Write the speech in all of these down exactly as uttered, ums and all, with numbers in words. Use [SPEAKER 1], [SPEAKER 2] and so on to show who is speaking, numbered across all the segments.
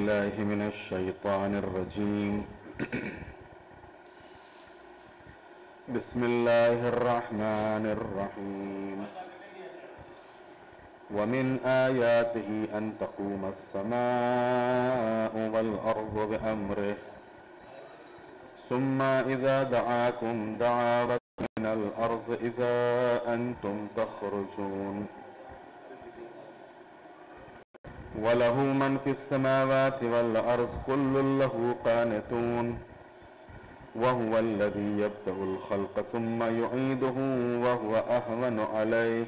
[SPEAKER 1] بالله من الشيطان الرجيم. بسم الله الرحمن الرحيم. ومن آياته أن تقوم السماء والأرض بأمره ثم إذا دعاكم دعا من الأرض إذا أنتم تخرجون وله من في السماوات والأرض كل له قانتون وهو الذي يبدأ الخلق ثم يعيده وهو أهون عليه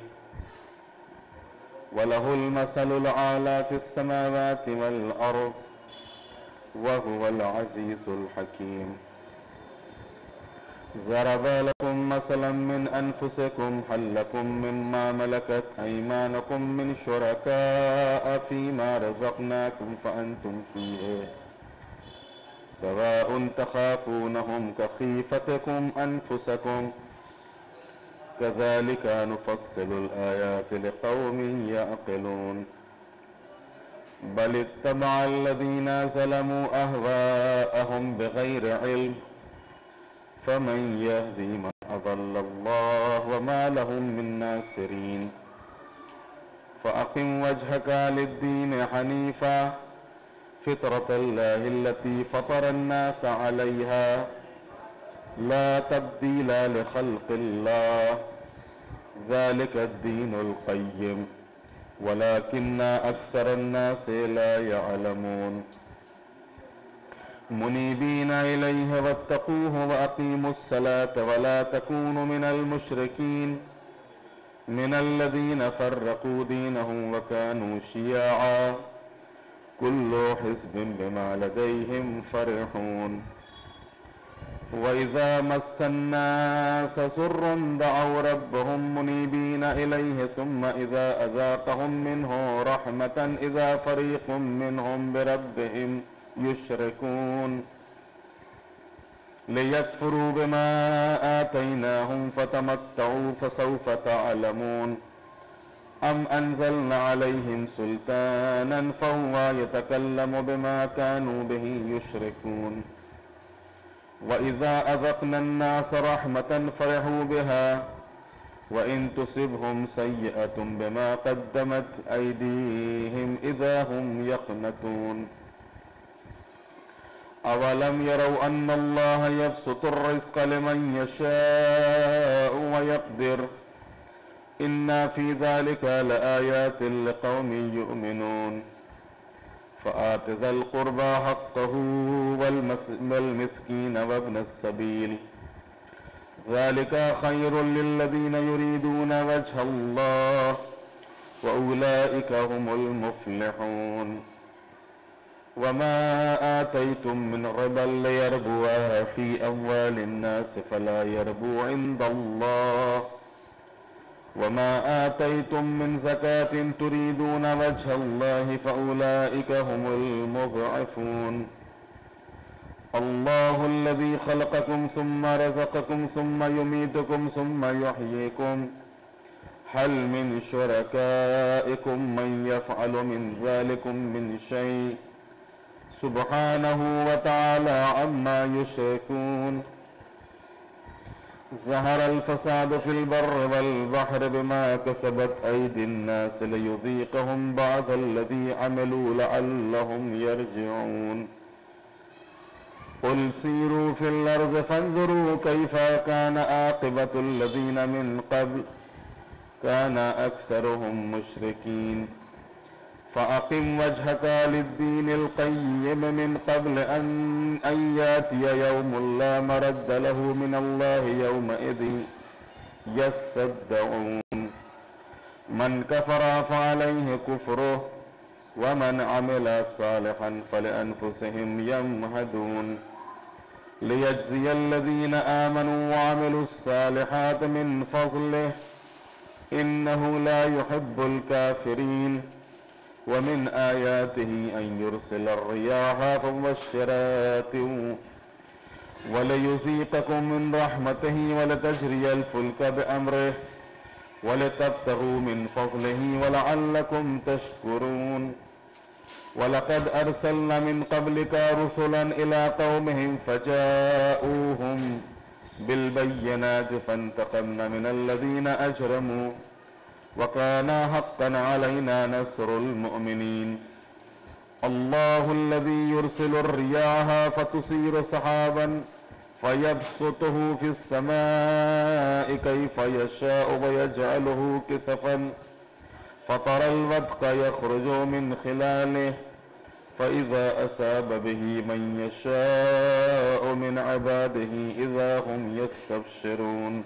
[SPEAKER 1] وله المثل الأعلى في السماوات والأرض وهو العزيز الحكيم. ضرب لكم مثلا من أنفسكم هل لكم مما ملكت أيمانكم من شركاء فيما رزقناكم فأنتم فيه سواء تخافونهم كخيفتكم أنفسكم كذلك نفصل الآيات لقوم يعقلون. بل اتبع الذين ظلموا أهواءهم بغير علم فمن يهدي من أضل الله وما لهم من ناصرين. فأقم وجهك للدين حنيفا فطرة الله التي فطر الناس عليها لا تبديل لخلق الله ذلك الدين القيم ولكن أكثر الناس لا يعلمون. منيبين إليه واتقوه وأقيموا الصلاة ولا تكونوا من المشركين من الذين فرقوا دينهم وكانوا شيعا كل حزب بما لديهم فرحون. وإذا مس الناس ضر دعوا ربهم منيبين إليه ثم إذا أذاقهم منه رحمة إذا فريق منهم بربهم يشركون ليكفروا بما آتيناهم فتمتعوا فسوف تعلمون. أم أنزلنا عليهم سلطانا فهو يتكلم بما كانوا به يشركون. وإذا أذقنا الناس رحمة فرحوا بها وإن تصبهم سيئة بما قدمت أيديهم إذا هم يقنطون. أولم يروا أن الله يبسط الرزق لمن يشاء ويقدر إن في ذلك لآيات لقوم يؤمنون. فآت ذا القربى حقه والمسكين وابن السبيل ذلك خير للذين يريدون وجه الله وأولئك هم المفلحون. وما آتيتم من ربا ليربو في أموال الناس فلا يربو عند الله وما آتيتم من زكاة تريدون وجه الله فأولئك هم المضعفون. الله الذي خلقكم ثم رزقكم ثم يميتكم ثم يحييكم هل من شركائكم من يفعل من ذلكم من شيء سبحانه وتعالى عما يشركون. ظهر الفساد في البر والبحر بما كسبت أيدي الناس ليذيقهم بعض الذي عملوا لعلهم يرجعون. قل سيروا في الأرض فانظروا كيف كان عاقبة الذين من قبل كان أكثرهم مشركين. فأقم وجهك للدين القيم من قبل أن أن يأتي يوم لا مرد له من الله يومئذ يصدعون. من كفر فعليه كفره ومن عمل صالحا فلأنفسهم يمهدون ليجزي الذين آمنوا وعملوا الصالحات من فضله إنه لا يحب الكافرين. ومن آياته أن يرسل الرياح مبشرات وليذيقكم من رحمته ولتجري الفلك بأمره ولتبتغوا من فضله ولعلكم تشكرون. وَلَقَدْ أَرْسَلْنَا مِنْ قَبْلِكَ رُسُلًا إِلَىٰ قَوْمِهِمْ فَجَاءُوهُمْ بِالْبَيِّنَاتِ فَانْتَقَمْنَا مِنَ الَّذِينَ أَجْرَمُوا وَكَانَ حَقًّا عَلَيْنَا نَصْرُ الْمُؤْمِنِينَ اللَّهُ الَّذِي يُرْسِلُ الرِّيَاحَ فَتُثِيرُ سَحَابًا فَيَبْسُطُهُ فِي السَّمَاءِ كَيْفَ يَشَاءُ وَيَجْعَلُهُ كِسَفًا فَتَرَى الْوَدْقَ يَخْرُجُ مِنْ خِلَالِهِ فَإِذَا أَصَابَ بِهِ مَنْ يَشَاءُ مِنْ عِبَادِهِ إِذَا هُمْ يَسْتَبْشِرُونَ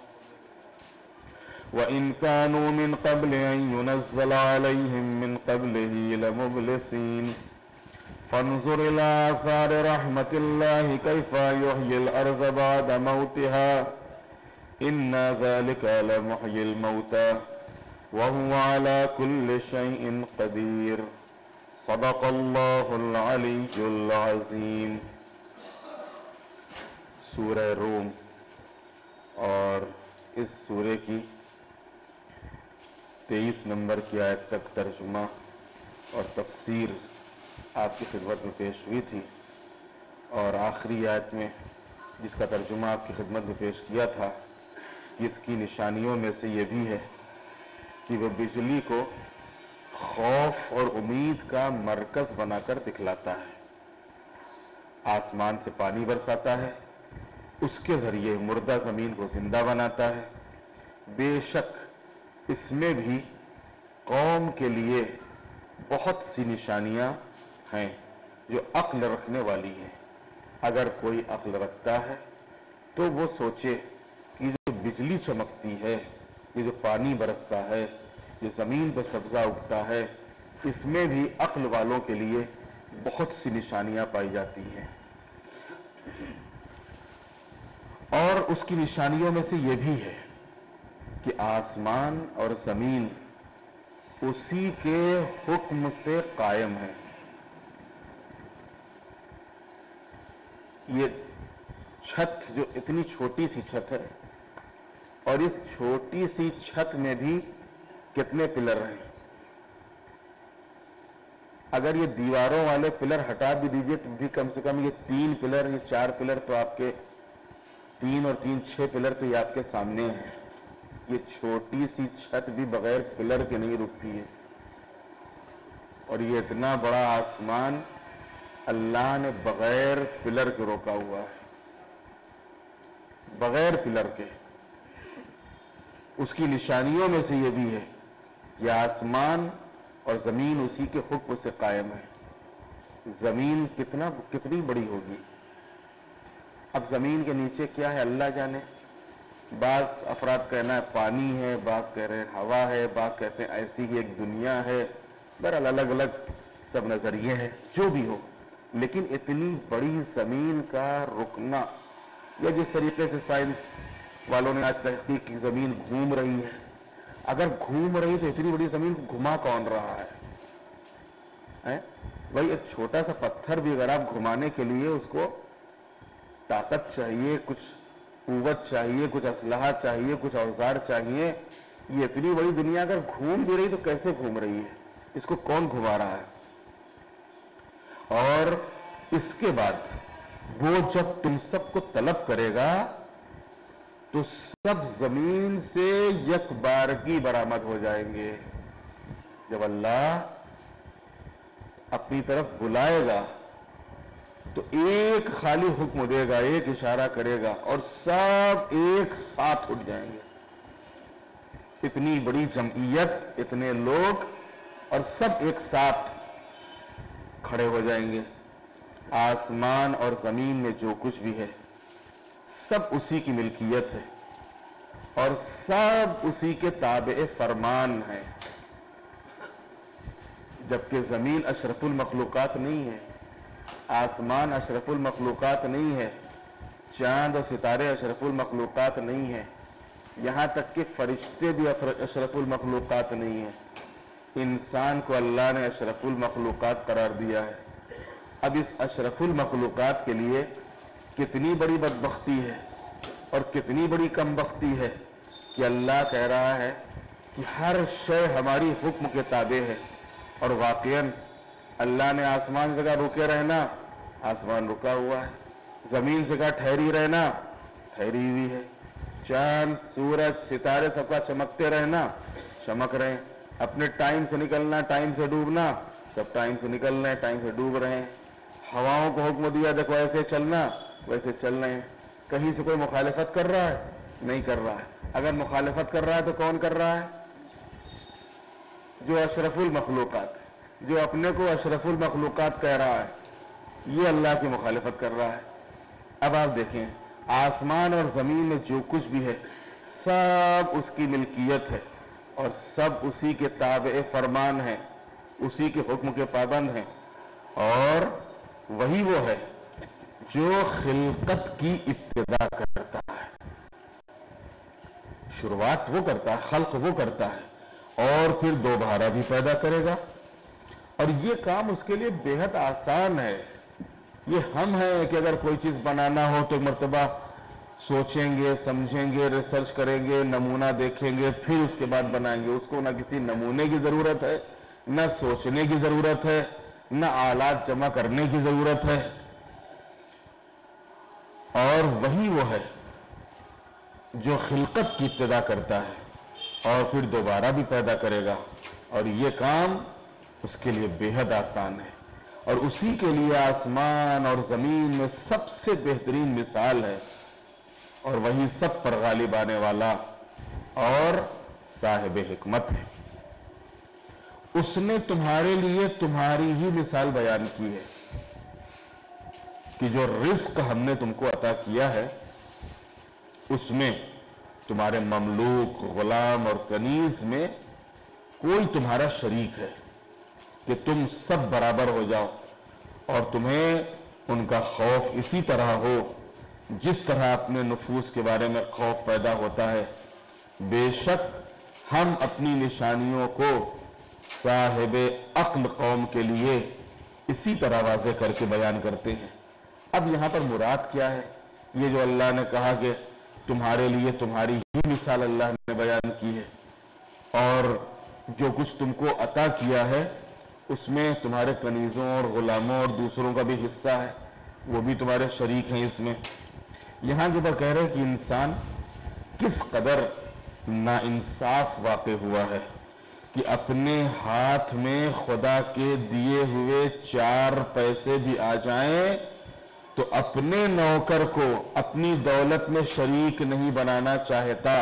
[SPEAKER 1] وَإِنْ كَانُوا مِنْ قَبْلِ أَنْ يُنَزَّلَ عَلَيْهِمْ مِنْ قَبْلِهِ لَمُبْلِسِينَ فانظر إلى آثار رحمة الله كيف يحيي الأرض بعد موتها إن ذلك لمحيي الموتى وهو على كل شيء قدير صدق الله العلي العظيم. سورہ روم اور اس سورے کی تیئیس نمبر کی آیت تک ترجمہ اور تفسیر آپ کی خدمت میں پیش ہوئی تھی، اور آخری آیت میں جس کا ترجمہ آپ کی خدمت میں پیش کیا تھا کہ اس کی نشانیوں میں سے یہ بھی ہے کہ وہ بجلی کو خوف اور امید کا مرکز بنا کر دکھلاتا ہے. آسمان سے پانی برساتا ہے، اس کے ذریعے مردہ زمین کو زندہ بناتا ہے. بے شک اس میں بھی قوم کے لیے بہت سی نشانیاں ہیں جو عقل رکھنے والی ہیں. اگر کوئی عقل رکھتا ہے تو وہ سوچے کہ جو بجلی چمکتی ہے، یہ جو پانی برستا ہے، جو زمین پہ سبزہ اگتا ہے، اس میں بھی عقل والوں کے لیے بہت سی نشانیاں پائی جاتی ہیں. اور اس کی نشانیوں میں سے یہ بھی ہے کہ آسمان اور زمین اسی کے حکم سے قائم ہے. یہ چھت جو اتنی چھوٹی سی چھت ہے، اور اس چھوٹی سی چھت میں بھی کتنے پلر ہیں. اگر یہ دیواروں والے پلر ہٹا بھی دیجئے تو بھی کم سے کم یہ تین پلر، یہ چار پلر تو آپ کے، تین اور تین چھ پلر تو یہ آپ کے سامنے ہیں. یہ چھوٹی سی چھت بھی بغیر پلر کے نہیں رکتی ہے. اور یہ اتنا بڑا آسمان اللہ نے بغیر پلر کے روکا ہوا ہے، بغیر پلر کے. اس کی نشانیوں میں سے یہ بھی ہے کہ آسمان اور زمین اسی کے حکم سے قائم ہے. زمین کتنا کتنی بڑی ہوگی. اب زمین کے نیچے کیا ہے اللہ جانے. بعض افراد کہنا ہے پانی ہے، بعض کہہ رہے ہیں ہوا ہے، بعض کہتے ہیں ایسی ہی ایک دنیا ہے. بہرحال الگ الگ سب نظریے ہیں، جو بھی ہو. لیکن اتنی بڑی زمین کا رکنا، یا جس طریقے سے سائنس والوں نے آج تحقیق کی زمین گھوم رہی ہے، اگر گھوم رہی تو اتنی بڑی زمین کو گھما کون رہا ہے؟ بھائی ایک چھوٹا سا پتھر بھی اگر آپ گھمانے کے لیے اس کو طاقت چاہیے، کچھ قوت چاہیے، کچھ اسلحہ چاہیے، کچھ اوزار چاہیے. یہ اتنی بڑی دنیا اگر گھوم بھی رہی تو کیسے گھوم رہی ہے؟ اس کو کون گھما رہا ہے؟ اور اس کے بعد وہ جب تم سب کو طلب کرے گا تو سب زمین سے یک بارگی برآمد ہو جائیں گے. جب اللہ اپنی طرف بلائے گا تو ایک خالی حکم دے گا، ایک اشارہ کرے گا اور سب ایک ساتھ اٹھ جائیں گے. اتنی بڑی جمعیت، اتنے لوگ، اور سب ایک ساتھ کھڑے ہو جائیں گے. آسمان اور زمین میں جو کچھ بھی ہے سب اسی کی ملکیت ہے اور سب اسی کے تابع فرمان ہے. جبکہ زمین اشرف المخلوقات نہیں ہے، آسمان اشرف المخلوقات نہیں ہے، چاند اور ستارے اشرف المخلوقات نہیں ہیں، یہاں تک کہ فرشتے بھی اشرف المخلوقات نہیں ہیں. انسان کو اللہ نے اشرف المخلوقات قرار دیا ہے. اب اس اشرف المخلوقات کے لیے کتنی بڑی بدبختی ہے اور کتنی بڑی کم بختی ہے کہ اللہ کہہ رہا ہے کہ ہر شے ہماری حکم کے تابع ہے. اور واقعاً اللہ نے آسمان سے کہا رکے رہنا، آسمان رکا ہوا ہے. زمین سے کہا ٹھہری رہنا، ٹھہری ہوئی ہے. چاند، سورج، ستارے سب کا چمکتے رہنا، چمک رہے ہیں. اپنے ٹائم سے نکلنا، ٹائم سے ڈوبنا، سب ٹائم سے نکل رہے ہیں، ٹائم سے ڈوب رہے ہیں. ہواؤں کو حکم دیا دیکھو ایسے چلنا، ویسے چل رہے ہیں. کہیں سے کوئی مخالفت کر رہا ہے؟ نہیں کر رہا ہے. اگر مخالفت کر رہا ہے تو کون کر رہا ہے؟ جو اشرف المخلوقات، جو اپنے کو اشرف المخلوقات کہہ رہا ہے، یہ اللہ کی مخالفت کر رہا ہے. اب آپ دیکھیں، آسمان اور زمین میں جو کچھ بھی ہے سب اس کی ملکیت ہے اور سب اسی کے تابع فرمان ہیں، اسی کے حکم کے پابند ہیں. اور وہی وہ ہے جو خلقت کی ابتدا کرتا ہے، شروعات وہ کرتا ہے، خلق وہ کرتا ہے اور پھر دوبارہ بھی پیدا کرے گا. اور یہ کام اس کے لیے بے حد آسان ہے. یہ ہم ہیں کہ اگر کوئی چیز بنانا ہو تو ایک مرتبہ سوچیں گے، سمجھیں گے، ریسرچ کریں گے، نمونہ دیکھیں گے، پھر اس کے بعد بنائیں گے. اس کو نہ کسی نمونے کی ضرورت ہے، نہ سوچنے کی ضرورت ہے، نہ آلات جمع کرنے کی ضرورت ہے. اور وہی وہ ہے جو خلقت کی ابتدا کرتا ہے اور پھر دوبارہ بھی پیدا کرے گا. اور یہ کام اس کے لیے بے حد آسان ہے. اور اسی کے لیے آسمان اور زمین میں سب سے بہترین مثال ہے اور وہی سب پر غالب آنے والا اور صاحب حکمت ہے. اس نے تمہارے لیے تمہاری ہی مثال بیان کی ہے کہ جو رزق ہم نے تم کو عطا کیا ہے اس میں تمہارے مملوک، غلام اور کنیز میں کوئی تمہارا شریک ہے کہ تم سب برابر ہو جاؤ اور تمہیں ان کا خوف اسی طرح ہو جس طرح اپنے نفوس کے بارے میں خوف پیدا ہوتا ہے. بے شک ہم اپنی نشانیوں کو صاحب عقل قوم کے لیے اسی طرح واضح کر کے بیان کرتے ہیں. اب یہاں پر مراد کیا ہے؟ یہ جو اللہ نے کہا کہ تمہارے لیے تمہاری ہی مثال اللہ نے بیان کی ہے اور جو کچھ تم کو عطا کیا ہے اس میں تمہارے کنیزوں اور غلاموں اور دوسروں کا بھی حصہ ہے، وہ بھی تمہارے شریک ہیں اس میں. یہاں کے اوپر کہہ رہے کہ انسان کس قدر ناانصاف واقع ہوا ہے کہ اپنے ہاتھ میں خدا کے دیے ہوئے چار پیسے بھی آ جائیں تو اپنے نوکر کو اپنی دولت میں شریک نہیں بنانا چاہتا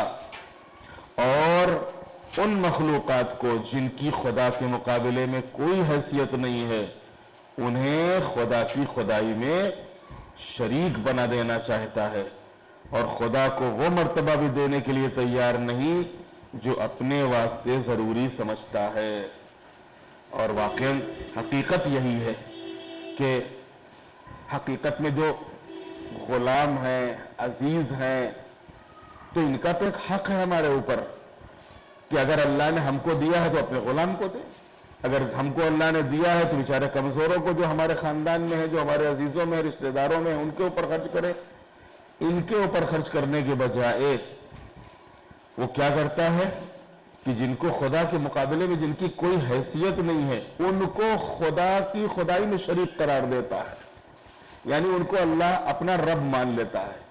[SPEAKER 1] اور ان مخلوقات کو جن کی خدا کے مقابلے میں کوئی حیثیت نہیں ہے انہیں خدا کی خدائی میں شریک بنا دینا چاہتا ہے اور خدا کو وہ مرتبہ بھی دینے کے لیے تیار نہیں جو اپنے واسطے ضروری سمجھتا ہے. اور واقعاً حقیقت یہی ہے کہ حقیقت میں جو غلام ہیں، عزیز ہیں، تو ان کا تو ایک حق ہے ہمارے اوپر کہ اگر اللہ نے ہم کو دیا ہے تو اپنے غلام کو دے. اگر ہم کو اللہ نے دیا ہے تو بیچارے کمزوروں کو جو ہمارے خاندان میں ہیں، جو ہمارے عزیزوں میں، رشتہ داروں میں، ان کے اوپر خرچ کرے. ان کے اوپر خرچ کرنے کے بجائے وہ کیا کرتا ہے کہ جن کو خدا کے مقابلے میں جن کی کوئی حیثیت نہیں ہے ان کو خدا کی خدائی میں شریک قرار دیتا ہے. یعنی ان کو اللہ اپنا رب مان لیتا ہے،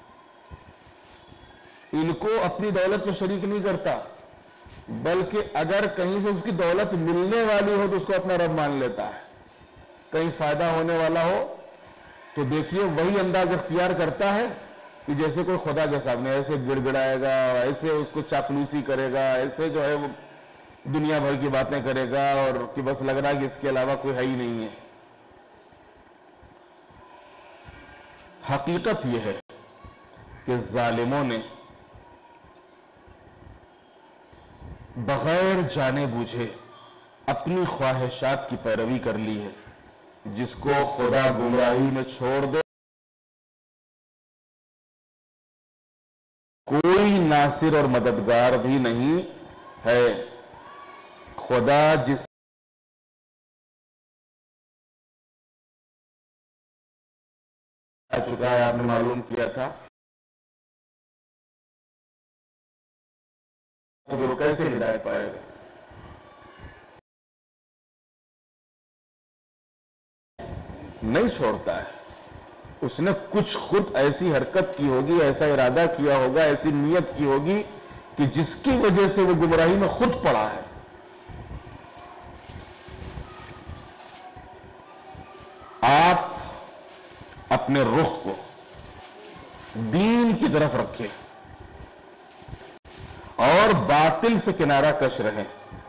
[SPEAKER 1] ان کو اپنی دولت میں شریک نہیں کرتا بلکہ اگر کہیں سے اس کی دولت ملنے والی ہو تو اس کو اپنا رب مان لیتا ہے. کہیں فائدہ ہونے والا ہو تو دیکھیے وہی انداز اختیار کرتا ہے کہ جیسے کوئی خدا کے سامنے ایسے گڑ گڑائے گا، ایسے اس کو چاپلوسی کرے گا، ایسے جو ہے وہ دنیا بھر کی باتیں کرے گا اور کہ بس لگ رہا ہے کہ اس کے علاوہ کوئی ہے ہی نہیں ہے. حقیقت یہ ہے کہ ظالموں نے بغیر جانے بوجھے اپنی خواہشات کی پیروی کر لی ہے. جس کو خدا گمراہی میں چھوڑ دے کوئی ناصر اور مددگار بھی نہیں ہے. خدا جس آ چکا ہے آپ نے معلوم کیا تھا تو وہ کیسے ہدایت پائے گا. نہیں چھوڑتا ہے. اس نے کچھ خود ایسی حرکت کی ہوگی, ایسا ارادہ کیا ہوگا, ایسی نیت کی ہوگی کہ جس کی وجہ سے وہ گمراہی میں خود پڑا ہے. آپ اپنے رخ کو دین کی طرف رکھیں اور باطل سے کنارہ کش رہیں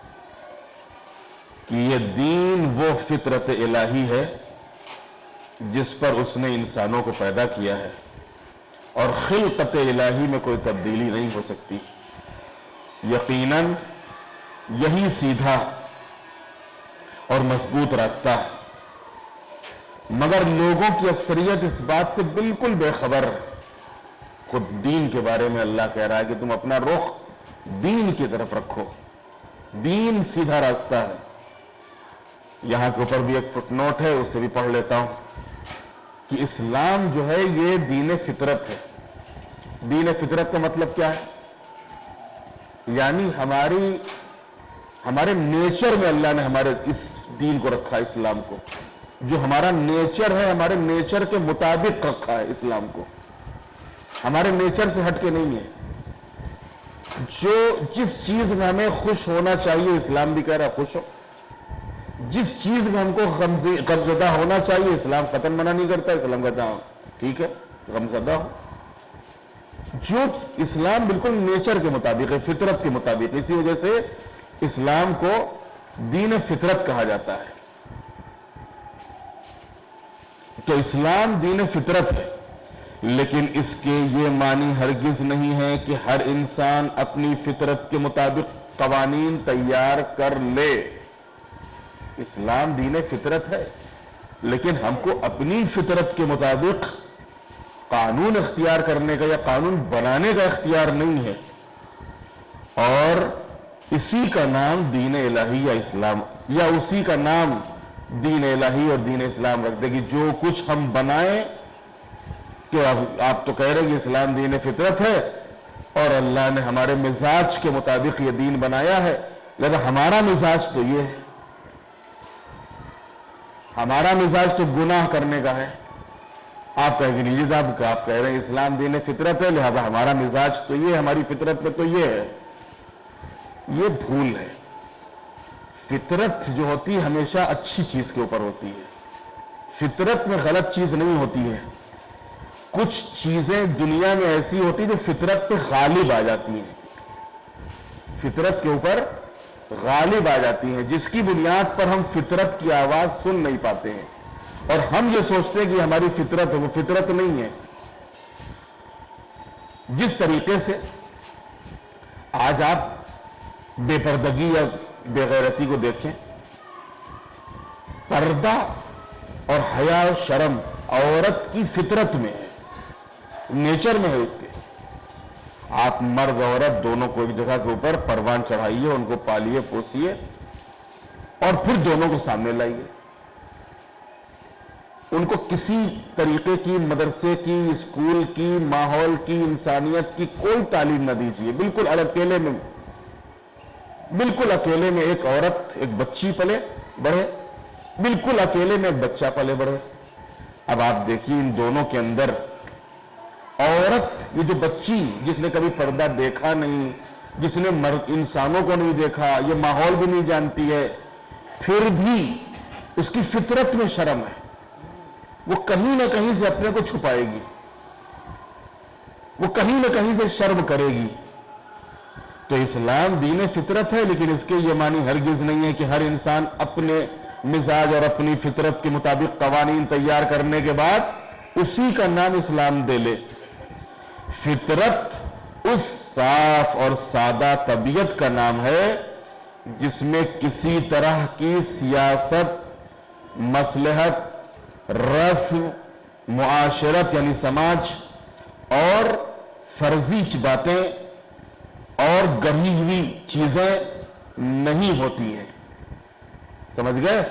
[SPEAKER 1] کہ یہ دین وہ فطرت الہی ہے جس پر اس نے انسانوں کو پیدا کیا ہے, اور خلقت الہی میں کوئی تبدیلی نہیں ہو سکتی. یقیناً یہی سیدھا اور مضبوط راستہ ہے, مگر لوگوں کی اکثریت اس بات سے بالکل بے خبر ہے. خود دین کے بارے میں اللہ کہہ رہا ہے کہ تم اپنا رخ دین کی طرف رکھو, دین سیدھا راستہ ہے. یہاں کے اوپر بھی ایک فٹ نوٹ ہے, اسے بھی پڑھ لیتا ہوں کہ اسلام جو ہے یہ دین فطرت ہے. دین فطرت کا مطلب کیا ہے؟ یعنی ہماری ہمارے نیچر میں اللہ نے ہمارے اس دین کو رکھا, اسلام کو. جو ہمارا نیچر ہے, ہمارے نیچر کے مطابق رکھا ہے اسلام کو, ہمارے نیچر سے ہٹ کے نہیں ہے. جو جس چیز میں ہمیں خوش ہونا چاہیے, اسلام بھی کہہ رہا خوش ہو. جس چیز میں ہم کو غمزدہ ہونا چاہیے, اسلام قطعاً منع نہیں کرتا. اسلام کہتا ہوں ٹھیک ہے غمزدہ ہو. جو اسلام بالکل نیچر کے مطابق ہے, فطرت کے مطابق, اسی وجہ سے اسلام کو دین فطرت کہا جاتا ہے. تو اسلام دین فطرت ہے, لیکن اس کے یہ معنی ہرگز نہیں ہے کہ ہر انسان اپنی فطرت کے مطابق قوانین تیار کر لے. اسلام دین فطرت ہے, لیکن ہم کو اپنی فطرت کے مطابق قانون اختیار کرنے کا یا قانون بنانے کا اختیار نہیں ہے. اور اسی کا نام دین الہی یا اسلام, یا اسی کا نام دین الہی اور دین اسلام رکھ دے گی. جو کچھ ہم بنائیں کہ آپ تو کہہ رہے کہ اسلام دین فطرت ہے اور اللہ نے ہمارے مزاج کے مطابق یہ دین بنایا ہے, لیکن ہمارا مزاج تو یہ ہے, ہمارا مزاج تو گناہ کرنے کا ہے. آپ کہیں گے نہیں صاحب, آپ کہہ رہے ہیں اسلام دین فطرت ہے لہذا ہمارا مزاج تو یہ, ہماری فطرت میں تو یہ ہے. یہ بھول ہے. فطرت جو ہوتی ہے ہمیشہ اچھی چیز کے اوپر ہوتی ہے. فطرت میں غلط چیز نہیں ہوتی ہے. کچھ چیزیں دنیا میں ایسی ہوتی جو فطرت پہ غالب آ جاتی ہیں, فطرت کے اوپر غالب آ جاتی ہیں, جس کی بنیاد پر ہم فطرت کی آواز سن نہیں پاتے ہیں, اور ہم یہ سوچتے ہیں کہ ہماری فطرت ہے. وہ فطرت نہیں ہے. جس طریقے سے آج آپ بے پردگی یا بے غیرتی کو دیکھیں, پردہ اور حیا و شرم عورت کی فطرت میں ہے, نیچر میں ہے اس کے. آپ مرد عورت دونوں کو ایک جگہ کے اوپر پروان چڑھائیے, ان کو پالیے پوسیے, اور پھر دونوں کو سامنے لائیے. ان کو کسی طریقے کی مدرسے کی, اسکول کی, ماحول کی, انسانیت کی کوئی تعلیم نہ دیجیے. بالکل اکیلے میں, بالکل اکیلے میں ایک عورت ایک بچی پلے بڑھے, بالکل اکیلے میں ایک بچہ پلے بڑھے. اب آپ دیکھیے ان دونوں کے اندر عورت, یہ جو بچی جس نے کبھی پردہ دیکھا نہیں, جس نے مرد انسانوں کو نہیں دیکھا, یہ ماحول بھی نہیں جانتی ہے, پھر بھی اس کی فطرت میں شرم ہے. وہ کہیں نہ کہیں سے اپنے کو چھپائے گی, وہ کہیں نہ کہیں سے شرم کرے گی. تو اسلام دین فطرت ہے, لیکن اس کے یہ معنی ہرگز نہیں ہے کہ ہر انسان اپنے مزاج اور اپنی فطرت کے مطابق قوانین تیار کرنے کے بعد اسی کا نام اسلام دے لے. فطرت اس صاف اور سادہ طبیعت کا نام ہے جس میں کسی طرح کی سیاست, مصلحت, رسم, معاشرت یعنی سماج اور فرضی باتیں اور گڑھی ہوئی چیزیں نہیں ہوتی ہیں. سمجھ گئے؟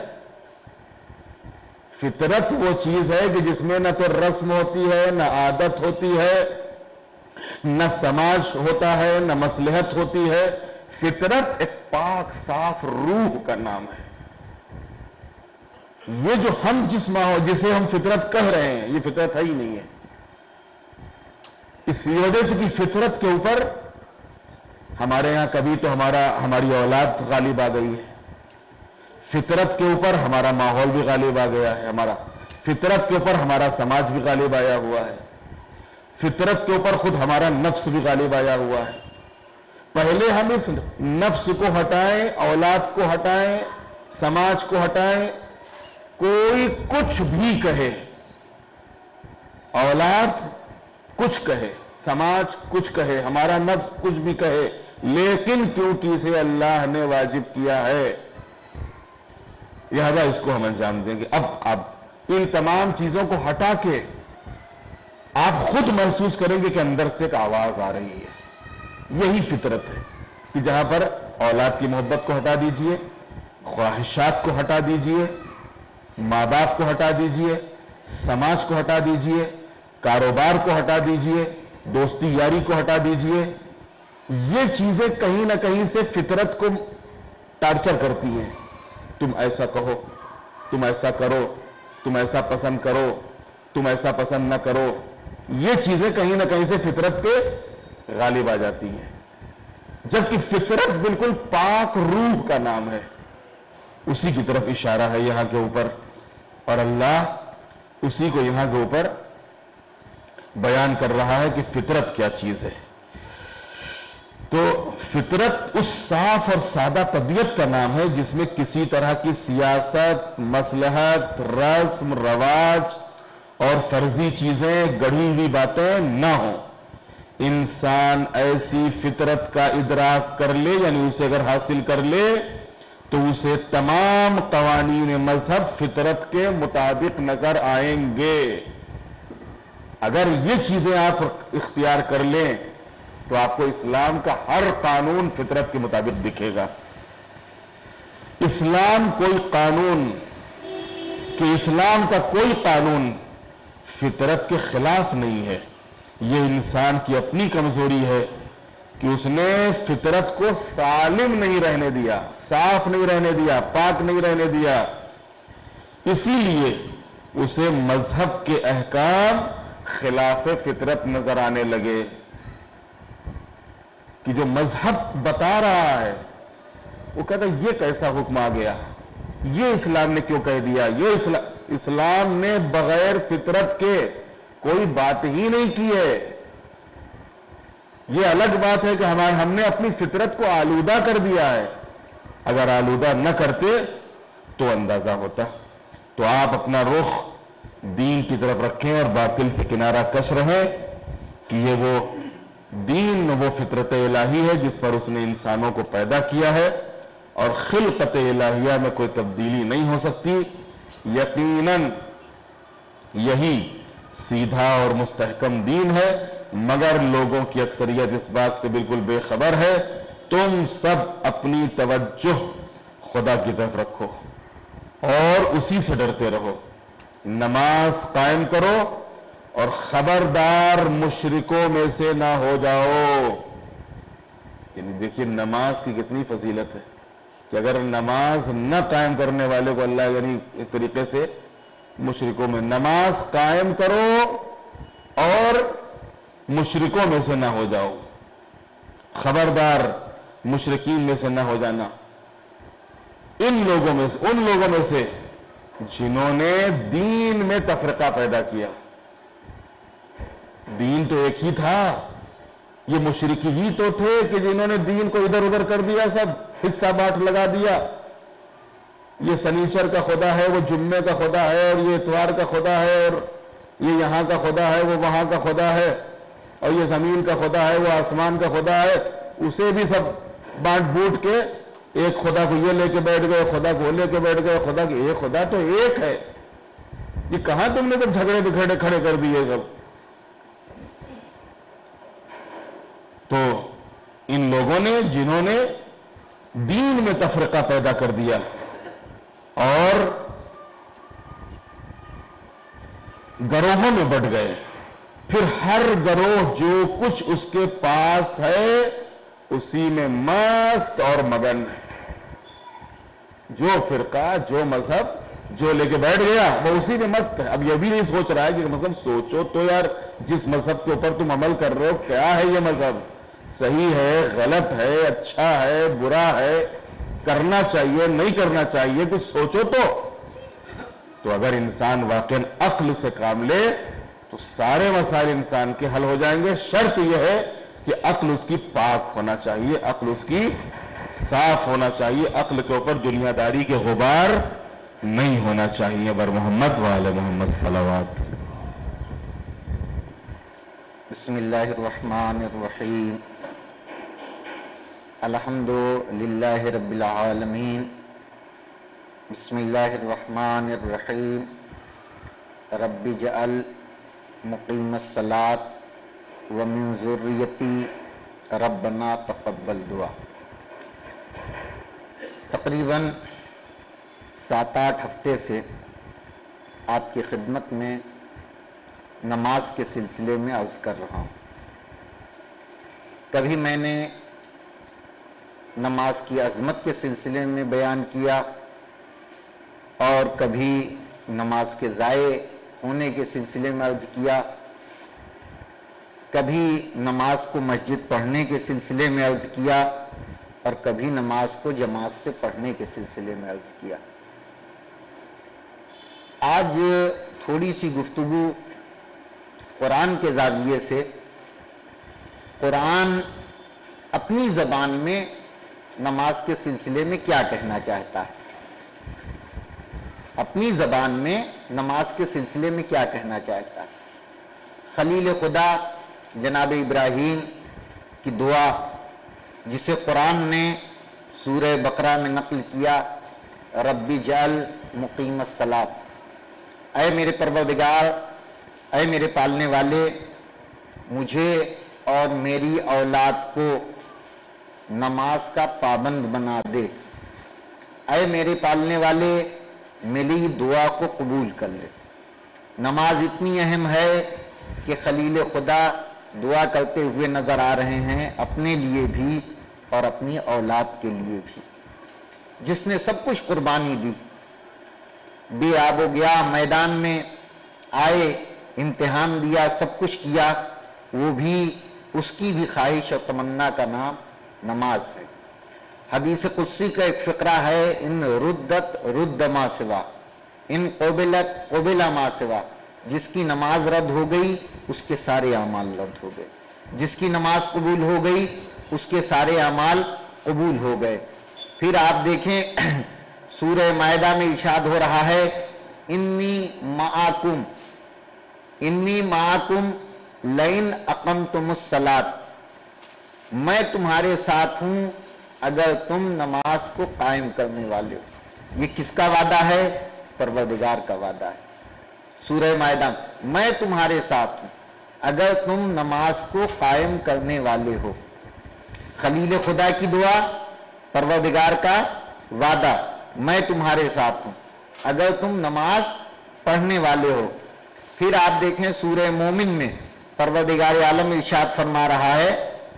[SPEAKER 1] فطرت وہ چیز ہے کہ جس میں نہ تو رسم ہوتی ہے, نہ عادت ہوتی ہے, نہ سماج ہوتا ہے, نہ مصلحت ہوتی ہے. فطرت ایک پاک صاف روح کا نام ہے. یہ جو ہم جس ماحول جسے ہم فطرت کہہ رہے ہیں یہ فطرت ہے ہی نہیں ہے. اس وجہ سے کہ فطرت کے اوپر ہمارے ہاں کبھی تو ہمارا ہماری اولاد غالب آ گئی ہے, فطرت کے اوپر ہمارا ماحول بھی غالب آ گیا ہے, ہمارا فطرت کے اوپر ہمارا سماج بھی غالب آیا ہوا ہے, فطرت کے اوپر خود ہمارا نفس بھی غالب آیا ہوا ہے. پہلے ہم اس نفس کو ہٹائیں, اولاد کو ہٹائیں, سماج کو ہٹائیں. کوئی کچھ بھی کہے, اولاد کچھ کہے, سماج کچھ کہے, ہمارا نفس کچھ بھی کہے, لیکن کیونکہ اسے اللہ نے واجب کیا ہے لہذا اس کو ہم انجام دیں گے. اب اب ان تمام چیزوں کو ہٹا کے آپ خود محسوس کریں گے کہ اندر سے ایک آواز آ رہی ہے. یہی فطرت ہے کہ جہاں پر اولاد کی محبت کو ہٹا دیجئے, خواہشات کو ہٹا دیجئے, ماں باپ کو ہٹا دیجئے, سماج کو ہٹا دیجئے, کاروبار کو ہٹا دیجئے, دوستی یاری کو ہٹا دیجئے. یہ چیزیں کہیں نہ کہیں سے فطرت کو ٹارچر کرتی ہیں. تم ایسا کہو, تم ایسا کرو, تم ایسا پسند کرو, تم ایسا پسند نہ کرو. یہ چیزیں کہیں نہ کہیں سے فطرت پہ غالب آ جاتی ہیں, جبکہ فطرت بالکل پاک روح کا نام ہے. اسی کی طرف اشارہ ہے یہاں کے اوپر, اور اللہ اسی کو یہاں کے اوپر بیان کر رہا ہے کہ فطرت کیا چیز ہے. تو فطرت اس صاف اور سادہ طبیعت کا نام ہے جس میں کسی طرح کی سیاست, مصلحت, رسم, رواج اور فرضی چیزیں, گڑھی ہوئی باتیں نہ ہوں. انسان ایسی فطرت کا ادراک کر لے, یعنی اسے اگر حاصل کر لے تو اسے تمام قوانین مذہب فطرت کے مطابق نظر آئیں گے. اگر یہ چیزیں آپ اختیار کر لیں تو آپ کو اسلام کا ہر قانون فطرت کے مطابق دکھے گا. اسلام کوئی قانون کہ اسلام کا کوئی قانون فطرت کے خلاف نہیں ہے. یہ انسان کی اپنی کمزوری ہے کہ اس نے فطرت کو سالم نہیں رہنے دیا, صاف نہیں رہنے دیا, پاک نہیں رہنے دیا. اسی لیے اسے مذہب کے احکام خلاف فطرت نظر آنے لگے کہ جو مذہب بتا رہا ہے وہ کہتا ہے یہ کیسا حکم آ گیا, یہ اسلام نے کیوں کہہ دیا, یہ اسلام, اسلام نے بغیر فطرت کے کوئی بات ہی نہیں کی ہے. یہ الگ بات ہے کہ ہمارے ہم نے اپنی فطرت کو آلودہ کر دیا ہے. اگر آلودہ نہ کرتے تو اندازہ ہوتا. تو آپ اپنا رخ دین کی طرف رکھیں اور باطل سے کنارہ کش رہیں کہ یہ وہ دین, وہ فطرت الہی ہے جس پر اس نے انسانوں کو پیدا کیا ہے, اور خلقت الہیہ میں کوئی تبدیلی نہیں ہو سکتی. یقیناً یہی سیدھا اور مستحکم دین ہے, مگر لوگوں کی اکثریت اس بات سے بالکل بے خبر ہے. تم سب اپنی توجہ خدا کی طرف رکھو اور اسی سے ڈرتے رہو. نماز قائم کرو اور خبردار مشرکوں میں سے نہ ہو جاؤ. یعنی دیکھیے نماز کی کتنی فضیلت ہے کہ اگر نماز نہ قائم کرنے والے کو اللہ یعنی ایک طریقے سے مشرکوں میں, نماز قائم کرو اور مشرکوں میں سے نہ ہو جاؤ. خبردار مشرکین میں سے نہ ہو جانا. ان لوگوں میں سے ان لوگوں میں سے جنہوں نے دین میں تفرقہ پیدا کیا. دین تو ایک ہی تھا, یہ مشرکی ہی تو تھے کہ جنہوں نے دین کو ادھر ادھر کر دیا, سب حصہ بانٹ لگا دیا. یہ سنیچر کا خدا ہے, وہ جمعے کا خدا ہے, اور یہ اتوار کا خدا ہے, اور یہ یہاں کا خدا ہے, وہ وہاں کا خدا ہے, اور یہ زمین کا خدا ہے, وہ آسمان کا خدا ہے. اسے بھی سب بانٹ بوٹ کے ایک خدا کو یہ لے کے بیٹھ گئے, خدا کو لے کے بیٹھ گئے. خدا کی ایک خدا تو ایک ہے. یہ کہاں تم نے سب جھگڑے بکھڑے کھڑے کر دیے سب. تو ان لوگوں نے جنہوں نے دین میں تفرقہ پیدا کر دیا اور گروہوں میں بٹ گئے, پھر ہر گروہ جو کچھ اس کے پاس ہے اسی میں مست اور مگن ہے. جو فرقہ, جو مذہب جو لے کے بیٹھ گیا وہ اسی میں مست ہے. اب یہ بھی نہیں سوچ رہا ہے کہ مطلب سوچو تو یار جس مذہب کے اوپر تم عمل کر رہے ہو کیا ہے یہ مذہب, صحیح ہے, غلط ہے, اچھا ہے, برا ہے, کرنا چاہیے, نہیں کرنا چاہیے, کچھ سوچو تو. تو اگر انسان واقعاً عقل سے کام لے تو سارے مسائل انسان کے حل ہو جائیں گے. شرط یہ ہے کہ عقل اس کی پاک ہونا چاہیے, عقل اس کی صاف ہونا چاہیے, عقل کے اوپر دنیا داری کے غبار نہیں ہونا چاہیے. بر محمد وعلی محمد صلوات.
[SPEAKER 2] بسم اللہ الرحمن الرحیم. الحمد للہ رب العالمین. بسم اللہ الرحمن الرحیم. رب اجعل مقیم الصلاۃ ومن ذریتی ربنا تقبل دعا. تقریباً سات آٹھ ہفتے سے آپ کی خدمت میں نماز کے سلسلے میں عرض کر رہا ہوں. کبھی میں نے نماز کی عظمت کے سلسلے میں بیان کیا اور کبھی نماز کے ضائع ہونے کے سلسلے میں عرض کیا, کبھی نماز کو مسجد پڑھنے کے سلسلے میں عرض کیا اور کبھی نماز کو جماعت سے پڑھنے کے سلسلے میں عرض کیا. آج تھوڑی سی گفتگو قرآن کے زاویے سے, قرآن اپنی زبان میں نماز کے سلسلے میں کیا کہنا چاہتا ہے, اپنی زبان میں نماز کے سلسلے میں کیا کہنا چاہتا ہے. خلیل خدا جناب ابراہیم کی دعا جسے قرآن نے سورہ بقرہ میں نقل کیا, رب اجعل مقیم الصلاۃ, اے میرے پروردگار, اے میرے پالنے والے, مجھے اور میری اولاد کو نماز کا پابند بنا دے. اے میرے پالنے والے, میری دعا کو قبول کر لے. نماز اتنی اہم ہے کہ خلیل خدا دعا کرتے ہوئے نظر آ رہے ہیں, اپنے لیے بھی اور اپنی اولاد کے لیے بھی, جس نے سب کچھ قربانی دی, بے آب و گیا میدان میں آئے, امتحان دیا, سب کچھ کیا, وہ بھی اس کی بھی خواہش اور تمنا کا نام نماز ہے. حدیث قدسی کا ایک فقرہ ہے, ان ردت رد ما سوا, ان قبلت قبل ما سوا, جس کی نماز رد ہو گئی اس کے سارے اعمال رد ہو گئے, جس کی نماز قبول ہو گئی اس کے سارے اعمال قبول ہو گئے. پھر آپ دیکھیں سورہ مائدہ میں ارشاد ہو رہا ہے, انی معاکم انی معاکم لئن اقمتم الصلاۃ, میں تمہارے ساتھ ہوں اگر تم نماز کو قائم کرنے والے ہو. یہ کس کا وعدہ ہے؟ پروردگار کا وعدہ ہے. سورہ مائدہ, میں تمہارے ساتھ ہوں اگر تم نماز کو قائم کرنے والے ہو. خلیل خدا کی دعا, پروردگار کا وعدہ, میں تمہارے ساتھ ہوں اگر تم نماز پڑھنے والے ہو. پھر آپ دیکھیں سورہ مومن میں پروردگار عالم ارشاد فرما رہا ہے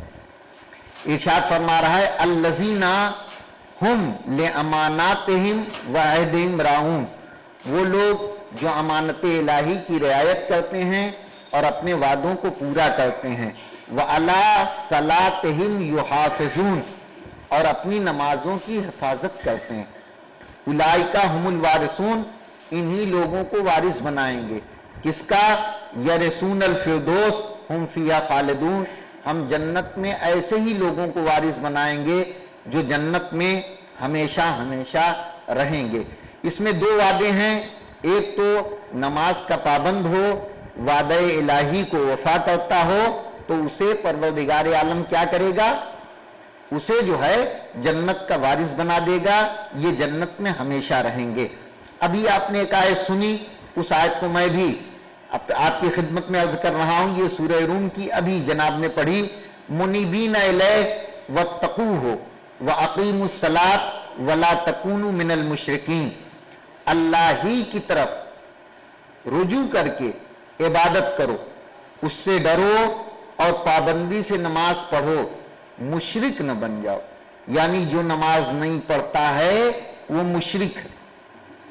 [SPEAKER 2] ارشاد فرما رہا ہے الذین ہم لاماناتہم وعہدہم راعون, وہ لوگ جو امانت الہی کی رعایت کرتے ہیں اور اپنے وعدوں کو پورا کرتے ہیں. وعلی صلاتہم یحافظون, اور اپنی نمازوں کی حفاظت کرتے ہیں. اولئک ھم الوارثون, انہی لوگوں کو وارث بنائیں گے. کس کا؟ یرثون الفردوس ہم فیہا خالدون, ہم جنت میں ایسے ہی لوگوں کو وارث بنائیں گے جو جنت میں ہمیشہ ہمیشہ رہیں گے. اس میں دو وعدے ہیں, ایک تو نماز کا پابند ہو, وعدہ الہی کو وفا کرتا ہو تو اسے پروردگار عالم کیا کرے گا؟ اسے جو ہے جنت کا وارث بنا دے گا, یہ جنت میں ہمیشہ رہیں گے. ابھی آپ نے ایک آیت سنی, اس آیت کو میں بھی آپ کی خدمت میں عرض کر رہا ہوں, یہ سورہ روم کی ابھی جناب نے پڑھی, منیبین الیہ واتقوہ واقیموا الصلاۃ ولا تکونوا من المشرکین, اللہ ہی کی طرف رجوع کر کے عبادت کرو, اس سے ڈرو اور پابندی سے نماز پڑھو, مشرک نہ بن جاؤ. یعنی جو نماز نہیں پڑھتا ہے وہ مشرک ہے.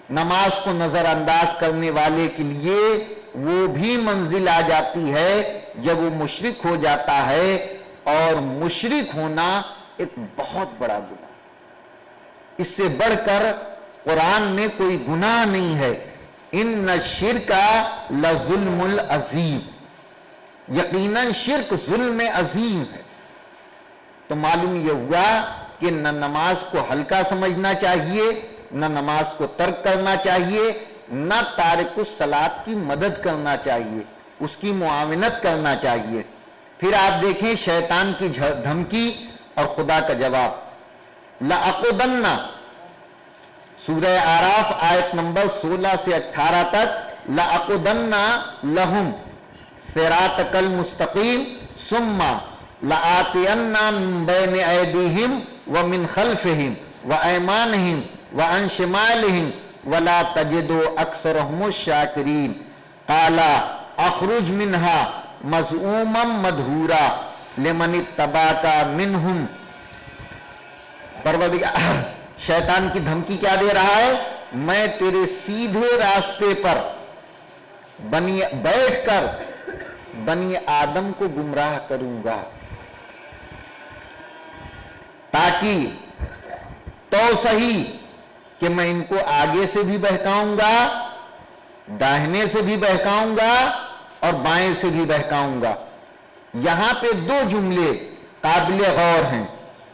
[SPEAKER 2] نماز کو نظر انداز کرنے والے کے لیے وہ بھی منزل آ جاتی ہے جب وہ مشرک ہو جاتا ہے، اور مشرک ہونا ایک بہت بڑا گناہ، اس سے بڑھ کر قرآن میں کوئی گناہ نہیں ہے۔ ان الشرک لظلم العظیم، یقیناً شرک ظلم عظیم ہے۔ تو معلوم یہ ہوا کہ نہ نماز کو ہلکا سمجھنا چاہیے، نہ نماز کو ترک کرنا چاہیے، نہ تارک الصلاۃ کی مدد کرنا چاہیے، اس کی معاونت کرنا چاہیے۔ پھر آپ دیکھیں شیطان کی دھمکی اور خدا کا جواب، لَأَقْعُدَنَّ، سورہ اعراف آیت نمبر سولہ سے اٹھارہ تک، لَأَقْعُدَنَّ لَهُمْ صِرَاطَكَ الْمُسْتَقِيمَ ثُمَّ لَآتِيَنَّ مِن بَيْنِ أَيْدِيهِمْ وَمِنْ خَلْفِهِمْ وَأَيْمَانِهِمْ وَعَنْ شِمَالِهِمْ وَلَا تَجِدُ أَكْثَرَهُمُ الشَّاكِرِينَ قَالَ اخرج مِنْهَا مَذْءُومًا مَدْحُورًا لِمَنِ اتَّبَعَكَ مِنْهُمْ۔ پروردگار شیطان کی دھمکی کیا دے رہا ہے؟ میں تیرے سیدھے راستے پر بنی بیٹھ کر بنی آدم کو گمراہ کروں گا، تاکہ تو صحیح کہ میں ان کو آگے سے بھی بہکاؤں گا، داہنے سے بھی بہکاؤں گا اور بائیں سے بھی بہکاؤں گا۔ یہاں پہ دو جملے قابل غور ہیں،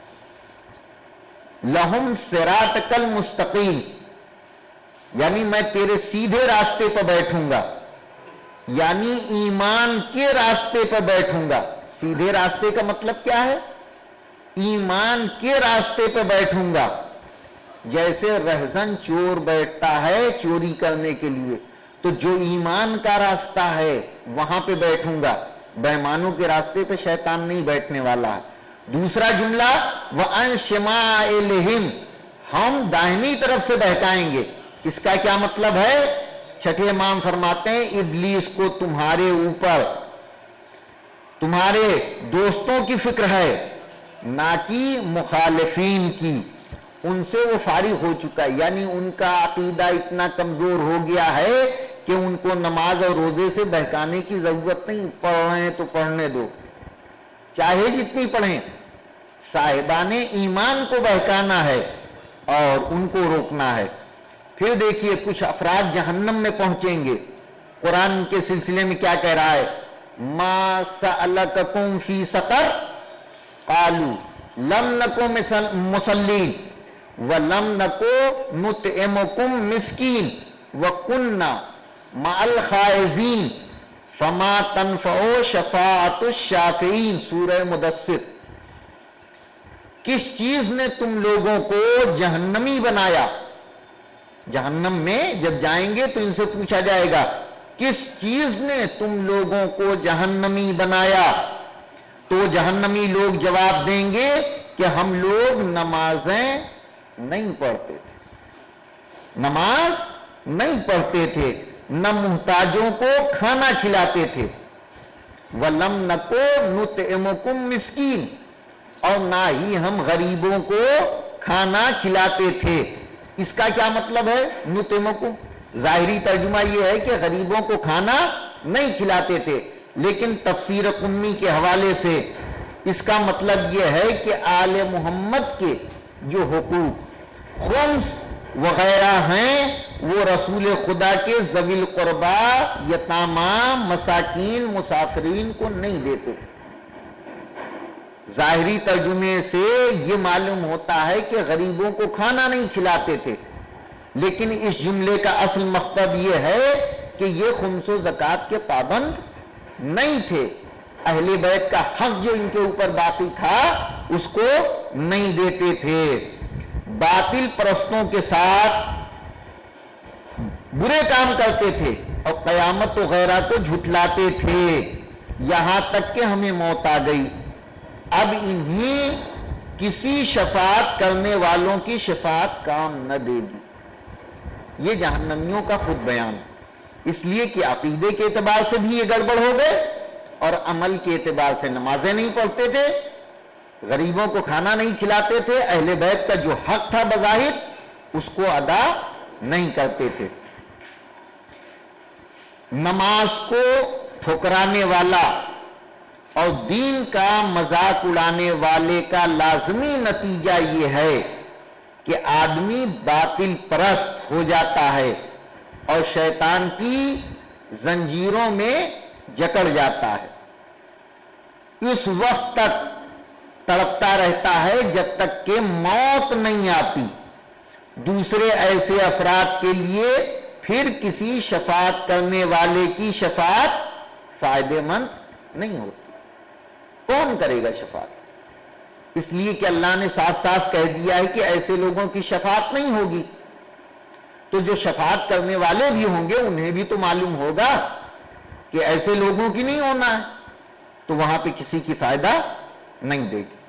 [SPEAKER 2] لہم صراطک المستقیم، یعنی میں تیرے سیدھے راستے پر بیٹھوں گا، یعنی ایمان کے راستے پر بیٹھوں گا۔ سیدھے راستے کا مطلب کیا ہے؟ ایمان کے راستے پر بیٹھوں گا، جیسے رہزن چور بیٹھتا ہے چوری کرنے کے لیے، تو جو ایمان کا راستہ ہے وہاں پہ بیٹھوں گا، بےایمانوں کے راستے پہ شیطان نہیں بیٹھنے والا ہے۔ دوسرا جملہ وَعَنْ شِمَائِلِهِمْ، ہم داہنی طرف سے بہکائیں گے۔ اس کا کیا مطلب ہے؟ چھٹے امام فرماتے ہیں ابلیس کو تمہارے اوپر تمہارے دوستوں کی فکر ہے، نہ کہ مخالفین کی، ان سے وہ فارغ ہو چکا ہے، یعنی ان کا عقیدہ اتنا کمزور ہو گیا ہے کہ ان کو نماز اور روزے سے بہکانے کی ضرورت نہیں، پڑھ رہے ہیں تو پڑھنے دو، چاہے جتنی پڑھیں۔ صاحبان ایمان کو بہکانا ہے اور ان کو روکنا ہے۔ پھر دیکھیے کچھ افراد جہنم میں پہنچیں گے، قرآن کے سلسلے میں کیا کہہ رہا ہے؟ ما سألککم فی سقر قالوا لم نکو مصلین وَلَمْ نَكُ نُطْعِمُكُمْ مِسْكِينَ وَكُنَّا مَعَ الْخَائِضِينَ فَمَا تَنْفَعُ شَفَاعَةُ الشَّافِعِينَ۔ سورہ مدثر۔ کس چیز نے تم لوگوں کو جہنمی بنایا؟ جہنم میں جب جائیں گے تو ان سے پوچھا جائے گا کس چیز نے تم لوگوں کو جہنمی بنایا؟ تو جہنمی لوگ جواب دیں گے کہ ہم لوگ نمازیں نہیں پڑھتے تھے، نماز نہیں پڑھتے تھے، نہ محتاجوں کو کھانا کھلاتے تھے، وَلَمْ نَكُ نُطْعِمُكُمْ مِسْكِينَ، اور نہ ہی ہم غریبوں کو کھانا کھلاتے تھے۔ اس کا کیا مطلب ہے؟ نُطْعِمُكُمْ ظاہری ترجمہ یہ ہے کہ غریبوں کو کھانا نہیں کھلاتے تھے، لیکن تفسیر قمی کے حوالے سے اس کا مطلب یہ ہے کہ آل محمد کے جو حقوق خمس وغیرہ ہیں وہ رسول خدا کے ذوی القربا، یتامى، مساکین، مسافرین کو نہیں دیتے۔ ظاہری ترجمے سے یہ معلوم ہوتا ہے کہ غریبوں کو کھانا نہیں کھلاتے تھے، لیکن اس جملے کا اصل مقصد یہ ہے کہ یہ خمس و زکوٰۃ کے پابند نہیں تھے، اہل بیت کا حق جو ان کے اوپر باقی تھا اس کو نہیں دیتے تھے، باطل پرستوں کے ساتھ برے کام کرتے تھے اور قیامت وغیرہ کو جھٹلاتے تھے، یہاں تک کہ ہمیں موت آ گئی۔ اب انہیں کسی شفاعت کرنے والوں کی شفاعت کام نہ دے گی۔ یہ جہنمیوں کا خود بیان، اس لیے کہ عقیدے کے اعتبار سے بھی یہ گڑبڑ ہو گئے اور عمل کے اعتبار سے نمازیں نہیں پڑھتے تھے، غریبوں کو کھانا نہیں کھلاتے تھے، اہل بیت کا جو حق تھا بظاہر اس کو ادا نہیں کرتے تھے. نماز کو ٹھکرانے والا اور دین کا مذاق اڑانے والے کا لازمی نتیجہ یہ ہے کہ آدمی باطل پرست ہو جاتا ہے اور شیطان کی زنجیروں میں جکڑ جاتا ہے. اس وقت تک تڑپتا رہتا ہے جب تک کہ موت نہیں آتی. دوسرے ایسے افراد کے لیے پھر کسی شفاعت کرنے والے کی شفاعت فائدہ مند نہیں ہوتی. کون کرے گا شفاعت؟ اس لیے کہ اللہ نے صاف صاف کہہ دیا ہے کہ ایسے لوگوں کی شفاعت نہیں ہوگی. تو جو شفاعت کرنے والے بھی ہوں گے انہیں بھی تو معلوم ہوگا کہ ایسے لوگوں کی نہیں ہونا ہے, تو وہاں پہ کسی کی فائدہ نہیں دے گی.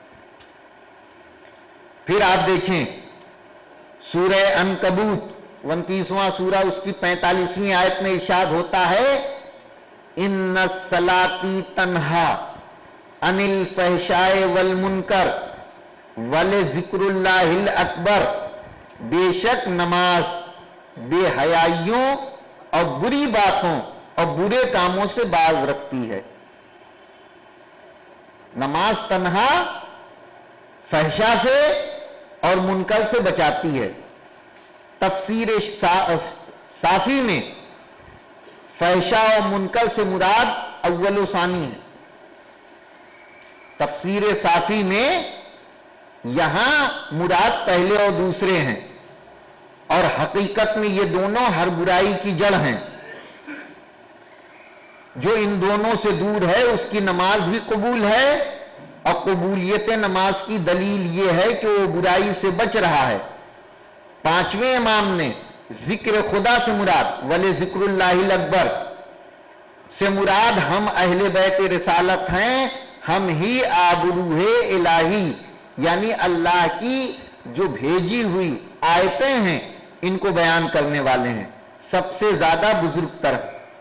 [SPEAKER 2] پھر آپ دیکھیں سورہ عنکبوت انتیسواں سورہ, اس کی پینتالیسویں آیت میں ارشاد ہوتا ہے ان الصلاۃ تنہا عن الفحشاء والمنکر ولذکر اللہ الاکبر, بے شک نماز بے حیائیوں اور بری باتوں اور برے کاموں سے باز رکھتی ہے. نماز تنہا فحشا سے اور منکر سے بچاتی ہے. تفسیر صافی میں فحشا اور منکر سے مراد اول و ثانی ہے. تفسیر صافی میں یہاں مراد پہلے اور دوسرے ہیں, اور حقیقت میں یہ دونوں ہر برائی کی جڑ ہیں. جو ان دونوں سے دور ہے اس کی نماز بھی قبول ہے, اور قبولیت نماز کی دلیل یہ ہے کہ وہ برائی سے بچ رہا ہے. پانچویں امام نے ذکر خدا سے مراد ولی ذکر اللہ الاکبر سے مراد ہم اہل بیت رسالت ہیں, ہم ہی آبروح الہی یعنی اللہ کی جو بھیجی ہوئی آیتیں ہیں ان کو بیان کرنے والے ہیں, سب سے زیادہ بزرگ تر.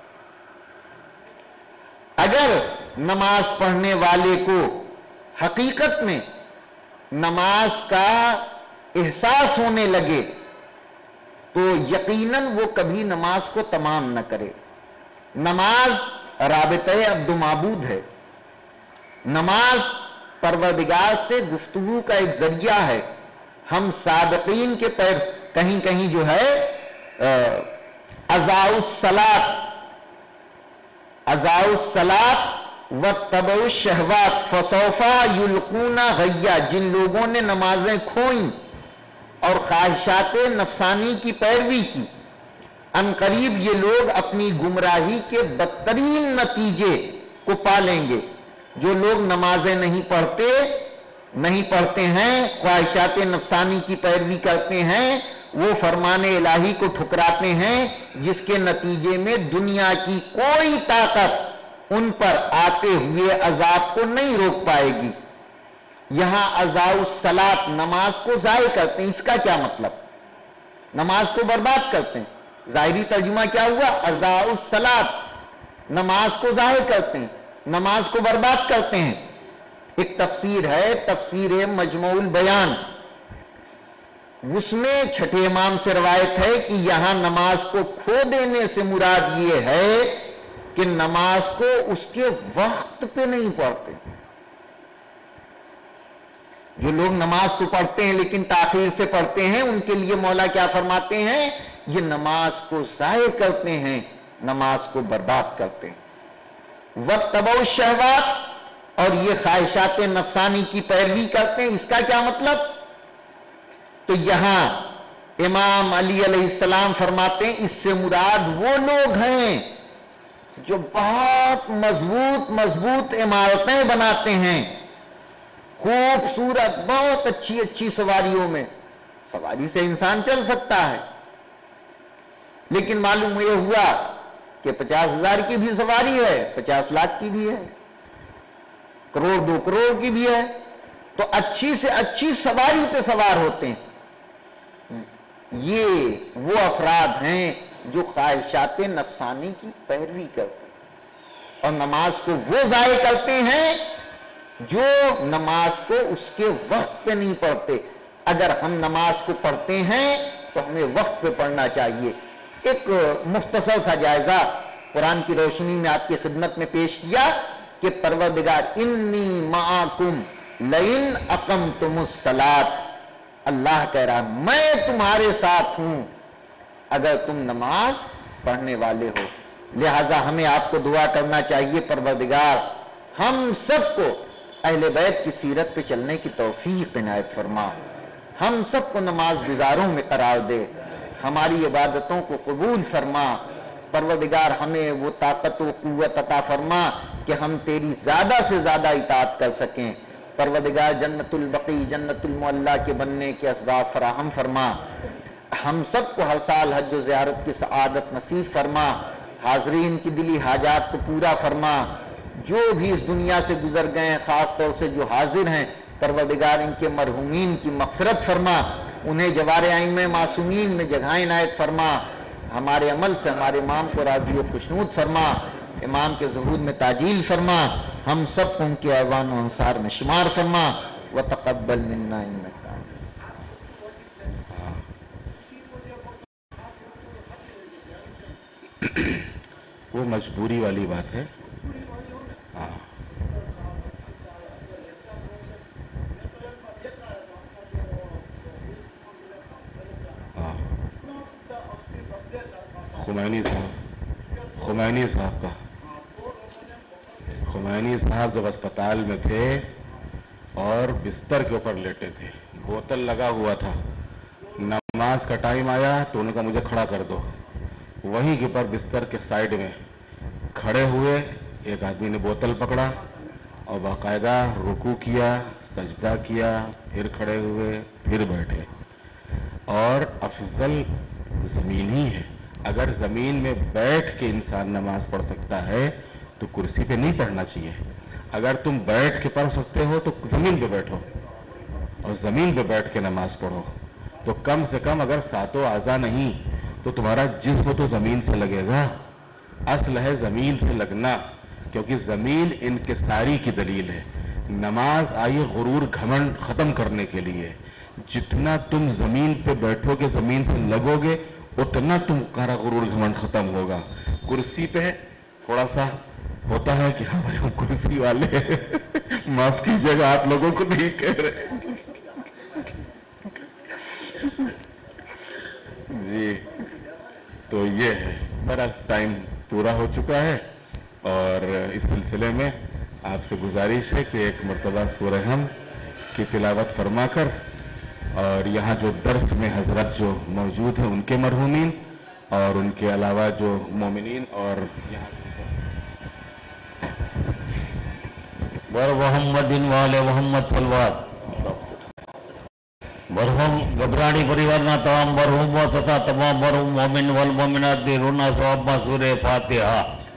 [SPEAKER 2] اگر نماز پڑھنے والے کو حقیقت میں نماز کا احساس ہونے لگے تو یقیناً وہ کبھی نماز کو تمام نہ کرے. نماز رابطہ عبد و معبود ہے. نماز پروردگار سے گفتگو کا ایک ذریعہ ہے. ہم صادقین کے پیر کہیں کہیں جو ہے اضاعوا الصلاۃ اضاعوا الصلاۃ واتبعوا الشہوات فسوف یلقون غیا, جن لوگوں نے نمازیں کھوئیں اور خواہشات نفسانی کی پیروی کی, ان قریب یہ لوگ اپنی گمراہی کے بدترین نتیجے کو پالیں گے. جو لوگ نمازیں نہیں پڑھتے نہیں پڑھتے ہیں, خواہشات نفسانی کی پیروی کرتے ہیں, وہ فرمان الہی کو ٹھکراتے ہیں, جس کے نتیجے میں دنیا کی کوئی طاقت ان پر آتے ہوئے عذاب کو نہیں روک پائے گی. یہاں اضاعوا الصلاۃ نماز کو ضائع کرتے ہیں, اس کا کیا مطلب؟ نماز کو برباد کرتے ہیں. ظاہری ترجمہ کیا ہوا؟ اضاعوا الصلاۃ, نماز کو ضائع کرتے ہیں, نماز کو برباد کرتے ہیں. ایک تفسیر ہے تفسیر مجموع البیان, اس میں چھٹے امام سے روایت ہے کہ یہاں نماز کو کھو دینے سے مراد یہ ہے کہ نماز کو اس کے وقت پہ نہیں پڑھتے. جو لوگ نماز کو پڑھتے ہیں لیکن تاخیر سے پڑھتے ہیں, ان کے لیے مولا کیا فرماتے ہیں؟ یہ نماز کو ضائع کرتے ہیں, نماز کو برباد کرتے ہیں. واتبعوا الشہوات, اور یہ خواہشات نفسانی کی پیروی کرتے ہیں. اس کا کیا مطلب؟ تو یہاں امام علی علیہ السلام فرماتے ہیں اس سے مراد وہ لوگ ہیں جو بہت مضبوط مضبوط عمارتیں بناتے ہیں, خوبصورت بہت اچھی اچھی سواریوں میں. سواری سے انسان چل سکتا ہے, لیکن معلوم یہ ہوا کہ پچاس ہزار کی بھی سواری ہے, پچاس لاکھ کی بھی ہے, کروڑ دو کروڑ کی بھی ہے, تو اچھی سے اچھی سواری پہ سوار ہوتے ہیں. یہ وہ افراد ہیں جو خواہشات نفسانی کی پیروی کرتے ہیں, اور نماز کو وہ ضائع کرتے ہیں جو نماز کو اس کے وقت پہ نہیں پڑھتے. اگر ہم نماز کو پڑھتے ہیں تو ہمیں وقت پہ پڑھنا چاہیے. ایک مختصر سا جائزہ قرآن کی روشنی میں آپ کی خدمت میں پیش کیا کہ پروردگار انی معاکم لئن اقمتم الصلاۃ، اللہ کہہ رہا میں تمہارے ساتھ ہوں اگر تم نماز پڑھنے والے ہو. لہذا ہمیں آپ کو دعا کرنا چاہیے پروردگار ہم سب کو اہل بیت کی سیرت پہ چلنے کی توفیق عنایت فرما، ہم سب کو نماز گزاروں میں قرار دے، ہماری عبادتوں کو قبول فرما. پروردگار ہمیں وہ طاقت و قوت عطا فرما کہ ہم تیری زیادہ سے زیادہ اطاعت کر سکیں. پروردگار جنت البقیع جنت المعلی کے بننے کے اسباب فراہم فرما. ہم سب کو ہر سال حج و زیارت کی سعادت نصیب فرما. حاضرین کی دلی حاجات کو پورا فرما. جو بھی اس دنیا سے گزر گئے ہیں خاص طور سے جو حاضر ہیں پروردگار ان کے مرحومین کی مغفرت فرما، انہیں جوار ائمہ معصومین میں جگہ عنایت فرما. ہمارے عمل سے ہمارے امام کو راضی و خوشنود فرما، امام کے ظہور میں تاجیل فرما، ہم سب کو ان کے ایوان و انصار میں شمار فرما. وتقبل منا انک
[SPEAKER 1] وہ مجبوری والی بات ہے. ہاں ہاں خمینی صاحب خمینی صاحب کا خمینی صاحب جب اسپتال میں تھے اور بستر کے اوپر لیٹے تھے، بوتل لگا ہوا تھا، نماز کا ٹائم آیا تو انہوں نے کہا مجھے کھڑا کر دو. وہیں کے پر بستر کے سائیڈ میں کھڑے ہوئے، ایک آدمی نے بوتل پکڑا اور باقاعدہ رکوع کیا، سجدہ کیا، پھر کھڑے ہوئے، پھر بیٹھے. اور افضل زمین ہی ہے. اگر زمین میں بیٹھ کے انسان نماز پڑھ سکتا ہے تو کرسی پہ نہیں پڑھنا چاہیے. اگر تم بیٹھ کے پڑھ سکتے ہو تو زمین پہ بیٹھو اور زمین پہ بیٹھ کے نماز پڑھو. تو کم سے کم اگر ساتوں اعضاء نہیں تو تمہارا جسم تو زمین سے لگے گا. اصل ہے زمین سے لگنا، کیونکہ زمین انکساری کی دلیل ہے. نماز آئی غرور گھمنڈ ختم کرنے کے لیے. جتنا تم زمین پہ بیٹھو گے زمین سے لگو گے اتنا تم کا غرور گھمنڈ ختم ہوگا. کرسی پہ تھوڑا سا ہوتا ہے کہ ہاں بھائی ہم کرسی والے معاف کیجیے گا آپ لوگوں کو نہیں کہہ رہے جی. تو یہ ہے میرا ٹائم پورا ہو چکا ہے اور اس سلسلے میں آپ سے گزارش ہے کہ ایک مرتبہ سورہ حمد کی تلاوت فرما کر اور یہاں جو درس میں حضرت جو موجود ہیں ان کے مرحومین اور ان کے علاوہ جو مومنین اور یہاں
[SPEAKER 3] بر محمد والے محمد صلوات مرحوم ગબરાણી પરિવારના તમામ મરહૂમો તથા તમામ મરહૂમ મોમિન વલ મોમિનાત ની રૂના સવાબમાં સૂરે ફાતિહા.